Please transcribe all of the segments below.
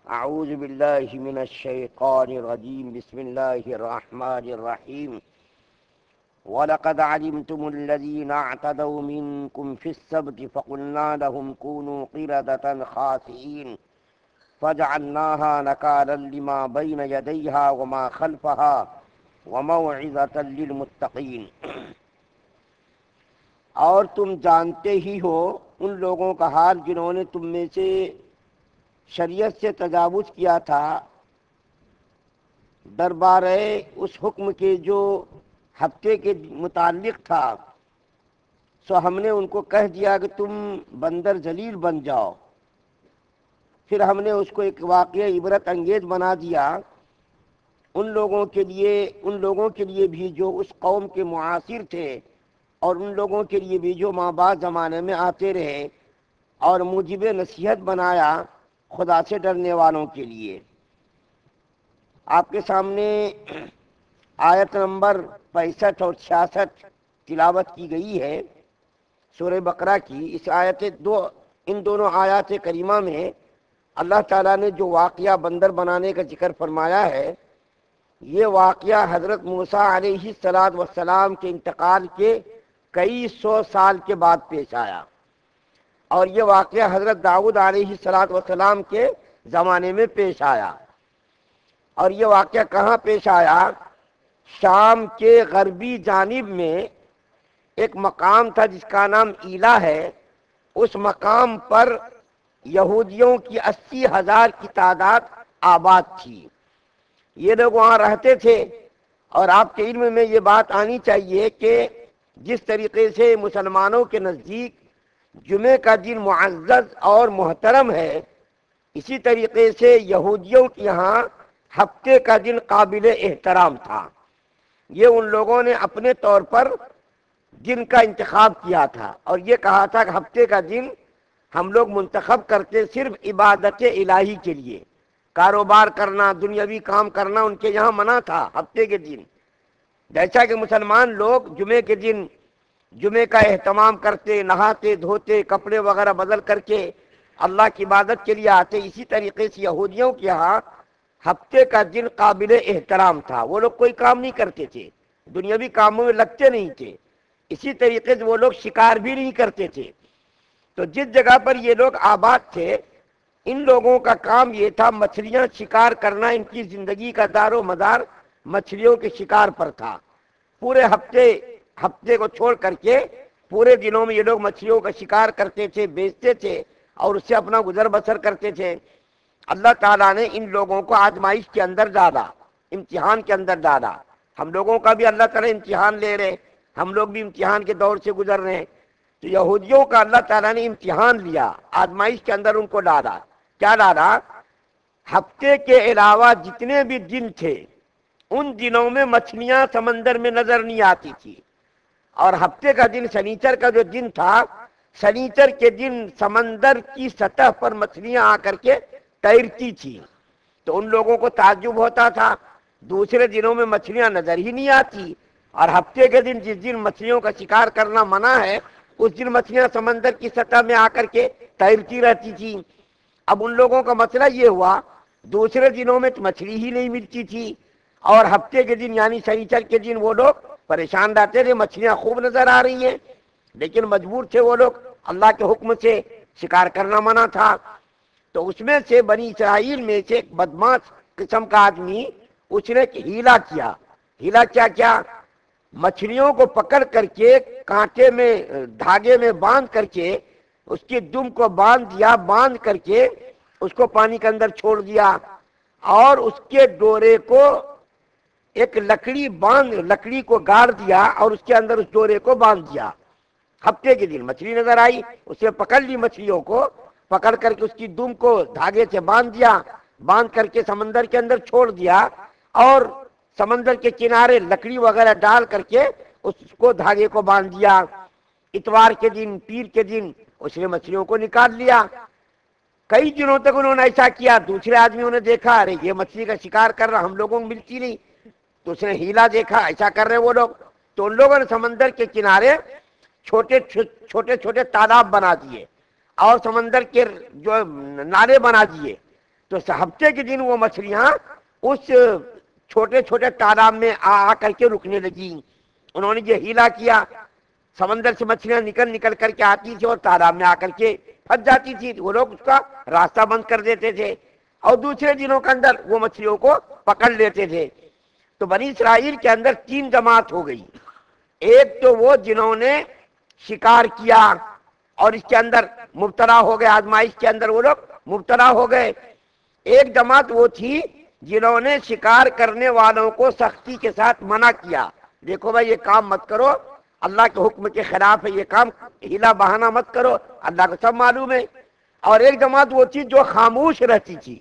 اعوذ باللہ من الشیطان الرجیم بسم اللہ الرحمن الرحیم وَلَقَدْ عَلِمْتُمُ الَّذِينَ اعْتَدَوْا مِنْكُمْ فِي السَّبْتِ فَقُلْنَا لَهُمْ كُونُوا قِرَدَةً خَاسِئِينَ فَجَعَلْنَاهَا نَكَالًا لِمَا بَيْنَ يَدَيْهَا وَمَا خَلْفَهَا وَمَوْعِظَةً لِلْمُتَّقِينَ۔ اور تم جانتے ہی ہو ان لوگوں کا حال جنہوں نے تم میں سے شریعت سے تجاوز کیا تھا دربارے اس حکم کے جو ہفتے کے متعلق تھا، سو ہم نے ان کو کہہ دیا کہ تم بندر ذلیل بن جاؤ۔ پھر ہم نے اس کو ایک واقعہ عبرت انگیز بنا دیا ان لوگوں کے لیے بھی جو اس قوم کے معاصر تھے، اور ان لوگوں کے لیے بھی جو ماں بعد زمانے میں آتے رہے، اور موجب نصیحت بنایا خدا سے ڈرنے والوں کے لیے۔ آپ کے سامنے آیت نمبر 65 اور 66 تلاوت کی گئی ہے سورہ بقرہ کی۔ ان دونوں آیات کریمہ میں اللہ تعالیٰ نے جو واقعہ بندر بنانے کا ذکر فرمایا ہے، یہ واقعہ حضرت موسیٰ علیہ السلام کے انتقال کے کئی سو سال کے بعد پیش آیا، اور یہ واقعہ حضرت داؤد علیہ السلام کے زمانے میں پیش آیا۔ اور یہ واقعہ کہاں پیش آیا؟ شام کے غربی جانب میں ایک مقام تھا جس کا نام ایلا ہے۔ اس مقام پر یہودیوں کی 80,000 کی تعداد آباد تھی۔ یہ لوگ وہاں رہتے تھے، اور آپ کے علم میں یہ بات آنی چاہیے کہ جس طریقے سے مسلمانوں کے نزدیک جمعے کا دن معزز اور محترم ہے، اسی طریقے سے یہودیوں کے یہاں ہفتے کا دن قابل احترام تھا۔ یہ ان لوگوں نے اپنے طور پر دن کا انتخاب کیا تھا، اور یہ کہا تھا کہ ہفتے کا دن ہم لوگ منتخب کرتے صرف عبادت الہی کے لیے۔ کاروبار کرنا، دنیاوی کام کرنا ان کے یہاں منع تھا ہفتے کے دن۔ جیسا کہ مسلمان لوگ جمعے کے دن جمعے کا اہتمام کرتے، نہاتے دھوتے، کپڑے وغیرہ بدل کر کے اللہ کی عبادت کے لیے آتے، اسی طریقے سے یہودیوں کے یہاں ہفتے کا دن قابل احترام تھا۔ وہ لوگ کوئی کام نہیں کرتے تھے، دنیاوی کاموں میں لگتے نہیں تھے، اسی طریقے سے وہ لوگ شکار بھی نہیں کرتے تھے۔ تو جس جگہ پر یہ لوگ آباد تھے، ان لوگوں کا کام یہ تھا مچھلیاں شکار کرنا۔ ان کی زندگی کا دار و مدار مچھلیوں کے شکار پر تھا۔ پورے ہفتے کو چھوڑ کر کے پورے دنوں میں یہ لوگ مچھلیوں کا شکار کرتے تھے، بیچتے تھے، اور اس سے اپنا گزر بسر کرتے تھے۔ اللہ تعالیٰ نے ان لوگوں کو آزمائش کے اندر ڈالا، امتحان کے اندر ڈالا۔ ہم لوگوں کا بھی اللہ تعالیٰ امتحان لے رہے، ہم لوگ بھی امتحان کے دور سے گزر رہے ہیں۔ تو یہودیوں کا اللہ تعالیٰ نے امتحان لیا، آزمائش کے اندر ان کو ڈالا۔ کیا ڈالا؟ ہفتے کے علاوہ جتنے بھی دن تھے ان دنوں میں مچھلیاں سمندر میں نظر نہیں آتی تھی، اور ہفتے کا دن شنیچر کا جو دن تھا، شنیچر کے دن سمندر کی سطح پر مچھلیاں آ کر کے تیرتی تھی۔ تو ان لوگوں کو تعجب ہوتا تھا، دوسرے دنوں میں مچھلیاں نظر ہی نہیں آتی، اور ہفتے کے دن جس دن مچھلیوں کا شکار کرنا منع ہے، اس دن مچھلیاں سمندر کی سطح میں آ کر کے تیرتی رہتی تھی۔ اب ان لوگوں کا مسئلہ یہ ہوا، دوسرے دنوں میں تو مچھلی ہی نہیں ملتی تھی، اور ہفتے کے دن یعنی شنیچر کے دن وہ لوگ پریشان رہتے تھے، مچھلیاں خوب نظر آ رہی ہیں، لیکن مجبور تھے وہ لوگ، اللہ کے حکم سے شکار کرنا منع تھا۔ تو اس میں سے بنی اسرائیل میں سے ایک بدماش قسم کا آدمی، اس نے ایک ہیلا کیا۔ ہیلا کیا؟ مچھلیوں کو پکڑ کر کے کانٹے میں دھاگے میں باندھ کر کے اس کی دم کو باندھ کر کے اس کو پانی کے اندر چھوڑ دیا، اور اس کے ڈورے کو ایک لکڑی کو گاڑ دیا، اور اس کے اندر اس ڈورے کو باندھ دیا۔ ہفتے کے دن مچھلی نظر آئی، اس نے پکڑ لی مچھلیوں کو، پکڑ کر کے اس کی دم کو دھاگے سے باندھ کر کے سمندر کے اندر چھوڑ دیا، اور سمندر کے کنارے لکڑی وغیرہ ڈال کر کے اس کو دھاگے کو باندھ دیا۔ اتوار کے دن، پیر کے دن اس نے مچھلیوں کو نکال لیا۔ کئی دنوں تک انہوں نے ایسا کیا۔ دوسرے آدمیوں نے دیکھا، ارے یہ مچھلی کا شکار کر رہا، ہم لوگوں کو ملتی نہیں، تو اس نے ہیلا دیکھا، ایسا کر رہے وہ لوگ، تو ان لوگوں نے سمندر کے کنارے چھوٹے چھوٹے تالاب بنا دیے، اور سمندر کے جو نالے بنا دیے، تو ہفتے کے دن وہ مچھلیاں اس چھوٹے چھوٹے تالاب میں آ کر کے رکنے لگی. انہوں نے یہ ہیلا کیا، سمندر سے مچھلیاں نکل کر کے آتی تھی اور تالاب میں آ کر کے پھنس جاتی تھی. وہ لوگ اس کا راستہ بند کر دیتے تھے اور دوسرے دنوں کے اندر وہ مچھلیوں کو پکڑ لیتے تھے. تو بنی اسرائیل کے اندر 3 جماعت ہو گئی. ایک تو وہ جنہوں نے شکار کیا اور اس کے اندر مبتلا ہو گئے، آزمائش کے اندر وہ لوگ مبتلا ہو گئے. ایک جماعت وہ تھی جنہوں نے شکار کرنے والوں کو سختی کے ساتھ منع کیا، دیکھو بھائی یہ کام مت کرو، اللہ کے حکم کے خلاف ہے، یہ کام ہیلا بہانہ مت کرو، اللہ کو سب معلوم ہے. اور ایک جماعت وہ تھی جو خاموش رہتی تھی.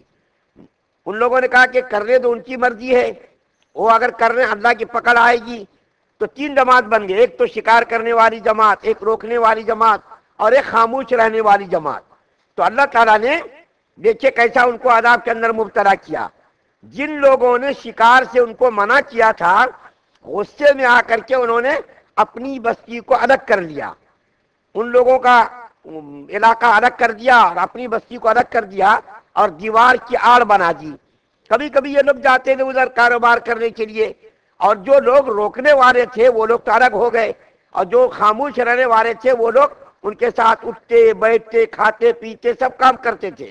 ان لوگوں نے کہا کہ کرنے تو ان کی مرضی ہے، وہ اگر کرنے اللہ کی پکڑ آئے گی. تو 3 جماعت بن گئے، ایک تو شکار کرنے والی جماعت، ایک روکنے والی جماعت اور ایک خاموش رہنے والی جماعت. تو اللہ تعالیٰ نے دیکھیے کیسا ان کو عذاب کے اندر مبتلا کیا. جن لوگوں نے شکار سے ان کو منع کیا تھا، غصے میں آ کر کے انہوں نے اپنی بستی کو الگ کر لیا، ان لوگوں کا علاقہ الگ کر دیا اور اپنی بستی کو الگ کر دیا اور دیوار کی آڑ بنا دی. کبھی کبھی یہ لوگ جاتے تھے ادھر کاروبار کرنے کے لیے، اور جو لوگ روکنے والے تھے وہ لوگ تو الگ ہو گئے، اور جو خاموش رہنے والے تھے وہ لوگ ان کے ساتھ اٹھتے بیٹھتے کھاتے پیتے سب کام کرتے تھے.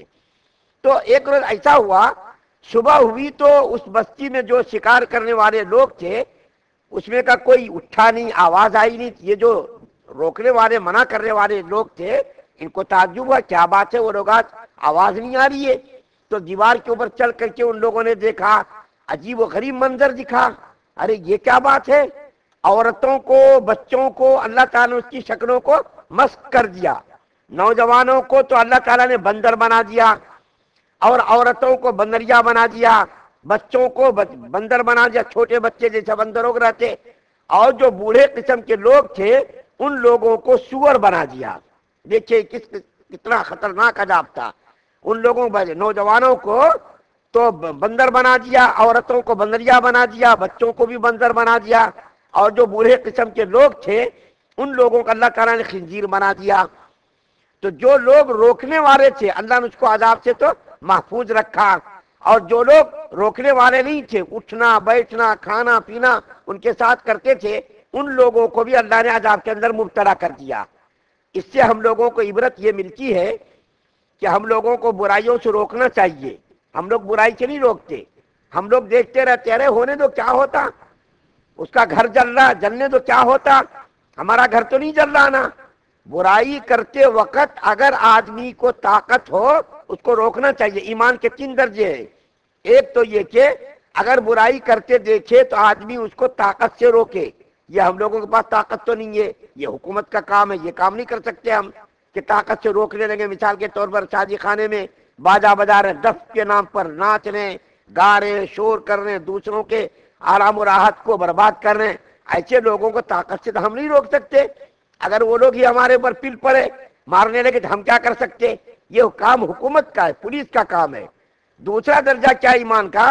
تو ایک روز ایسا ہوا، صبح ہوئی تو اس بستی میں جو شکار کرنے والے لوگ تھے اس میں کا کوئی اٹھا نہیں، آواز آئی نہیں. یہ جو روکنے والے منع کرنے والے لوگ تھے ان کو تعجب ہوا، کیا بات ہے، وہ لوگ آج آواز نہیں آ رہی ہے. تو دیوار کے اوپر چل کر کے ان لوگوں نے دیکھا، عجیب و غریب منظر دکھا. ارے یہ کیا بات ہے، عورتوں کو بچوں کو اللہ تعالیٰ نے اس کی شکلوں کو مسخ کر دیا. نوجوانوں کو تو اللہ تعالیٰ نے بندر بنا دیا اور عورتوں کو بندریا بنا دیا، بچوں کو بندر بنا دیا، چھوٹے بچے جیسے بندروں کو رہتے، اور جو بوڑھے قسم کے لوگ تھے ان لوگوں کو سور بنا دیا. دیکھیے کتنا خطرناک عذاب تھا. ان لوگوں نوجوانوں کو تو بندر بنا دیا، عورتوں کو بندریا بنا دیا، بچوں کو بھی بندر بنا دیا، اور جو بوڑھے قسم کے لوگ تھے ان لوگوں کو اللہ تعالیٰ نے خنزیر بنا دیا. تو جو لوگ روکنے والے تھے اللہ نے اس کو عذاب سے تو محفوظ رکھا، اور جو لوگ روکنے والے نہیں تھے، اٹھنا بیٹھنا کھانا پینا ان کے ساتھ کرتے تھے، ان لوگوں کو بھی اللہ نے عذاب کے اندر مبتلا کر دیا. اس سے ہم لوگوں کو عبرت یہ ملتی ہے کہ ہم لوگوں کو برائیوں سے روکنا چاہیے. ہم لوگ برائی سے نہیں روکتے، ہم لوگ دیکھتے رہتے، ارے ہونے دو کیا ہوتا، اس کا گھر جل رہا جلنے دو کیا ہوتا، ہمارا گھر تو نہیں جل رہا نا. برائی کرتے وقت اگر آدمی کو طاقت ہو اس کو روکنا چاہیے. ایمان کے 3 درجے ہیں. ایک تو یہ کہ اگر برائی کرتے دیکھے تو آدمی اس کو طاقت سے روکے. یہ ہم لوگوں کے پاس طاقت تو نہیں ہے، یہ حکومت کا کام ہے، یہ کام نہیں کر سکتے ہم کہ طاقت سے روکنے لگے. مثال کے طور پر شادی خانے میں باجا بجا رہے، دف کے نام پر ناچ رہے، گا رہے، شور کر رہے، دوسروں کے آرام و راحت کو برباد کر رہے ہیں، ایسے لوگوں کو طاقت سے تو ہم نہیں روک سکتے. اگر وہ لوگ ہی ہمارے اوپر پل پڑے مارنے لگے تو ہم کیا کر سکتے؟ یہ کام حکومت کا ہے، پولیس کا کام ہے. دوسرا درجہ کیا ایمان کا؟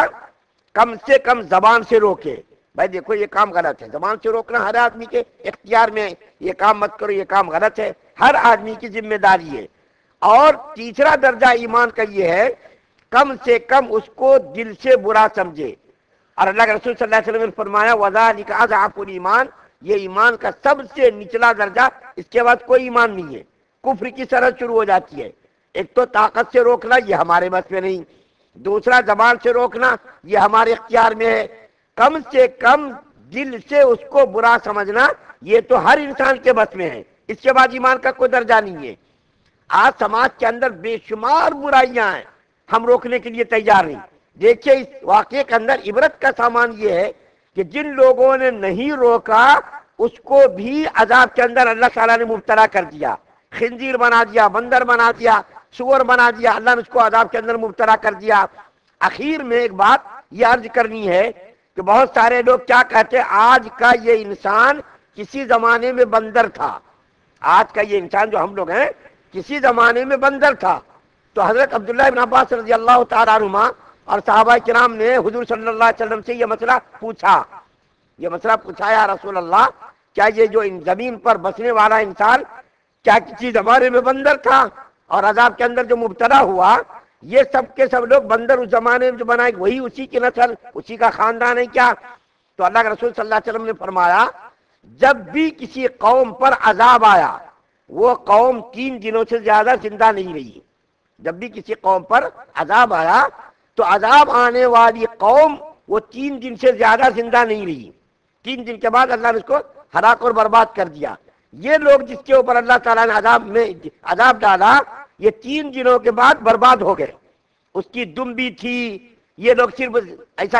کم سے کم زبان سے روکے. بھائی دیکھو یہ کام غلط ہے، زبان سے روکنا ہر آدمی کے اختیار میں ہے. یہ کام مت کرو، یہ کام غلط ہے، ہر آدمی کی ذمہ داری ہے. اور تیسرا درجہ ایمان کا یہ ہے کم سے کم اس کو دل سے برا سمجھے. اور اللہ کے رسول صلی اللہ علیہ وسلم نے فرمایا وَذَلِكَ أَضْعَفُ الْإِيمَانِ، یہ ایمان کا سب سے نچلا درجہ، اس کے بعد کوئی ایمان نہیں ہے. کفر کی سرحد شروع ہو جاتی ہے. ایک تو طاقت سے روکنا، یہ ہمارے بس میں نہیں. دوسرا زبان سے روکنا، یہ ہمارے اختیار میں ہے. کم سے کم دل سے اس کو برا سمجھنا، یہ تو ہر انسان کے بس میں ہے. اس کے بعد ایمان کا کوئی درجہ نہیں ہے. آج سماج کے اندر بے شمار برائیاں ہیں، ہم روکنے کے لیے تیار نہیں. دیکھیے اس واقعے کے اندر عبرت کا سامان یہ ہے کہ جن لوگوں نے نہیں روکا اس کو بھی عذاب کے اندر اللہ تعالیٰ نے مبتلا کر دیا. خنزیر بنا دیا، بندر بنا دیا، سور بنا دیا، اللہ نے اس کو عذاب کے اندر مبتلا کر دیا. اخیر میں ایک بات یہ عرض کرنی ہے کہ بہت سارے لوگ کیا کہتے ہیں، آج کا یہ انسان کسی زمانے میں بندر تھا. آج کا یہ انسان جو ہم لوگ ہیں کسی زمانے میں بندر تھا. تو حضرت عبداللہ ابن عباس رضی اللہ تعالیٰ عنہما اور صحابہ کرام نے حضور صلی اللہ علیہ وسلم سے یہ مسئلہ پوچھا. یہ مسئلہ پوچھا یا رسول اللہ، کیا یہ جو زمین پر بسنے والا انسان کیا کسی زمانے میں بندر تھا اور عذاب کے اندر جو مبتلا ہوا یہ سب کے سب لوگ بندر اس زمانے میں جو بنائے وہی اسی کی نسل اسی کا خاندان ہے کیا؟ تو اللہ کے رسول صلی اللہ علیہ وسلم نے فرمایا جب بھی کسی قوم پر عذاب آیا وہ قوم 3 دنوں سے زیادہ زندہ نہیں رہی۔ جب بھی کسی قوم پر عذاب آیا تو عذاب آنے والی قوم وہ 3 دن سے زیادہ زندہ نہیں رہی، 3 دن کے بعد اللہ نے اس کو ہلاک اور برباد کر دیا۔ یہ لوگ جس کے اوپر اللہ تعالیٰ نے عذاب ڈالا یہ 3 دنوں کے بعد برباد ہو گئے۔ اس کی دم بھی تھی، یہ لوگ صرف ایسا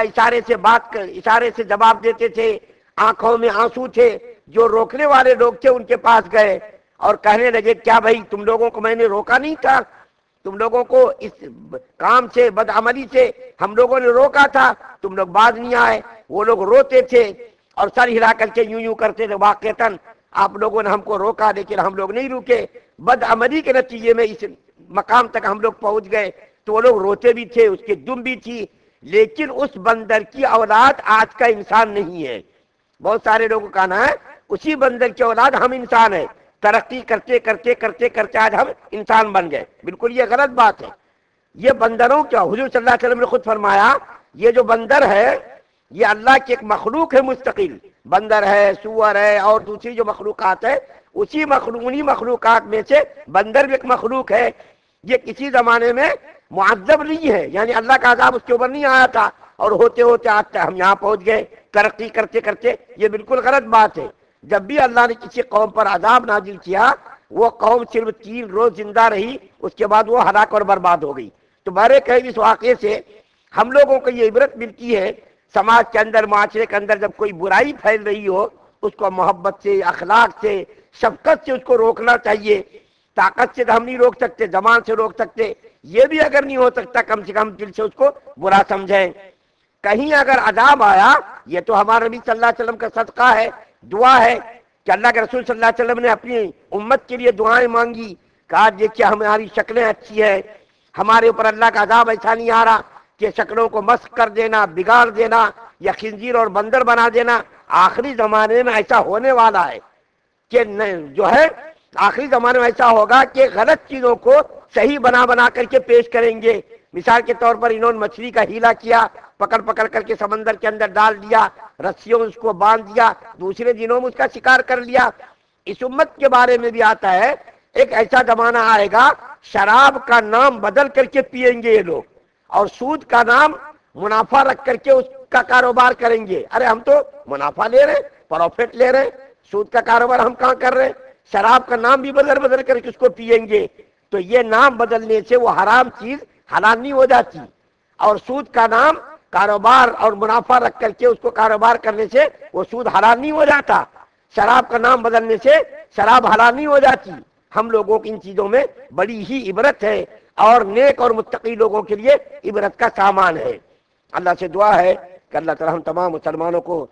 اشارے سے جواب دیتے تھے، آنکھوں میں آنسو تھے۔ جو روکنے والے لوگ تھے ان کے پاس گئے اور کہنے لگے کیا بھائی تم لوگوں کو میں نے روکا نہیں تھا؟ تم لوگوں کو اس کام سے بدعملی سے ہم لوگوں نے روکا تھا، تم لوگ بعد نہیں آئے۔ وہ لوگ روتے تھے اور سر ہلا کر کے یوں کرتے تھے، واقعتاً آپ لوگوں نے ہم کو روکا لیکن ہم لوگ نہیں رکے، بدعملی کے نتیجے میں اس مقام تک ہم لوگ پہنچ گئے۔ تو وہ لوگ روتے بھی تھے، اس کی دم بھی تھی، لیکن اس بندر کی اولاد آج کا انسان نہیں ہے۔ بہت سارے لوگوں کا کہنا ہے اسی بندر کی اولاد ہم انسان ہیں، ترقی کرتے کرتے کرتے کرتے آج ہم انسان بن گئے۔ بالکل یہ غلط بات ہے۔ یہ بندروں کیا حضور صلی اللہ علیہ وسلم نے خود فرمایا یہ جو بندر ہے یہ اللہ کی ایک مخلوق ہے مستقل، بندر ہے، سور ہے اور دوسری جو مخلوقات ہے انہی مخلوقات میں سے بندر بھی ایک مخلوق ہے۔ یہ کسی زمانے میں معذب نہیں ہے، یعنی اللہ کا عذاب اس کے اوپر نہیں آیا تھا اور ہوتے ہوتے آج تک ہم یہاں پہنچ گئے ترقی کرتے کرتے۔ یہ بالکل غلط بات ہے۔ جب بھی اللہ نے کسی قوم پر عذاب نازل کیا وہ قوم صرف 3 روز زندہ رہی، اس کے بعد وہ ہلاک اور برباد ہو گئی۔ تو بہرے کہ اس واقعے سے ہم لوگوں کو یہ عبرت ملتی ہے، سماج کے اندر معاشرے کے اندر جب کوئی برائی پھیل رہی ہو اس کو محبت سے، اخلاق سے، شفقت سے اس کو روکنا چاہیے۔ طاقت سے تو ہم نہیں روک سکتے، زبان سے روک سکتے، یہ بھی اگر نہیں ہو سکتا کم سے کم دل سے اس کو برا سمجھیں۔ کہیں اگر عذاب آیا یہ تو ہمارے نبی صلی اللہ علیہ وسلم کا صدقہ ہے، دعا ہے کہ اللہ کے رسول صلی اللہ علیہ وسلم نے اپنی امت کے لیے دعائیں مانگی، کہا دیکھیے ہماری شکلیں اچھی ہیں، ہمارے اوپر اللہ کا عذاب ایسا نہیں آ رہا کہ شکلوں کو مسخ کر دینا، بگاڑ دینا یا خنزیر اور بندر بنا دینا۔ آخری زمانے میں ایسا ہونے والا ہے کہ جو ہے آخری زمانے میں ایسا ہوگا کہ غلط چیزوں کو صحیح بنا بنا کر کے پیش کریں گے۔ مثال کے طور پر انہوں نے مچھلی کا ہیلا کیا، پکڑ پکڑ کر کے سمندر کے اندر ڈال دیا، رسیوں میں اس کو باندھ دیا، دوسرے دنوں میں اس کا شکار کر لیا۔ اس امت کے بارے میں بھی آتا ہے ایک ایسا زمانہ آئے گا شراب کا نام بدل کر کے پیئیں گے یہ لوگ، اور سود کا نام منافع رکھ کر کے اس کا کاروبار کریں گے۔ ارے ہم تو منافع لے رہے ہیں، پروفٹ لے رہے ہیں، سود کا کاروبار ہم کہاں کر رہے ہیں؟ شراب کا نام بھی بدل کر کے اس کو پیئیں گے۔ تو یہ نام بدلنے سے وہ حرام چیز حلال نہیں ہو جاتی، اور سود کا نام کاروبار اور منافع رکھ کر کے اس کو کاروبار کرنے سے وہ سود حلال نہیں ہو جاتا۔ شراب کا نام بدلنے سے شراب حلال نہیں ہو جاتی۔ ہم لوگوں کی ان چیزوں میں بڑی ہی عبرت ہے اور نیک اور متقی لوگوں کے لیے عبرت کا سامان ہے۔ اللہ سے دعا ہے کہ اللہ تعالی ہم تمام مسلمانوں کو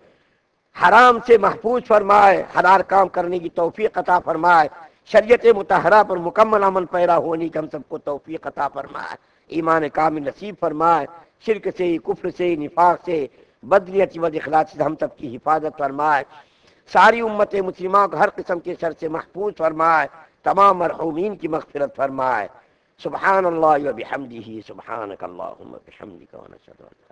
حرام سے محفوظ فرمائے، حلال کام کرنے کی توفیق عطا فرمائے، شریعت مطہرہ پر مکمل عمل پیرا ہونے کی ہم سب کو توفیق عطا فرمائے، ایمان کامل نصیب فرمائے، شرک سے، کفر سے، نفاق سے، بدنیتی و اخلاص سے ہم سب کی حفاظت فرمائے، ساری امت مسلمہ کو ہر قسم کے شر سے محفوظ فرمائے، تمام مرحومین کی مغفرت فرمائے۔ سبحان اللہ و بحمدہ، سبحانک اللہم و بحمدک، و نشہد ان لا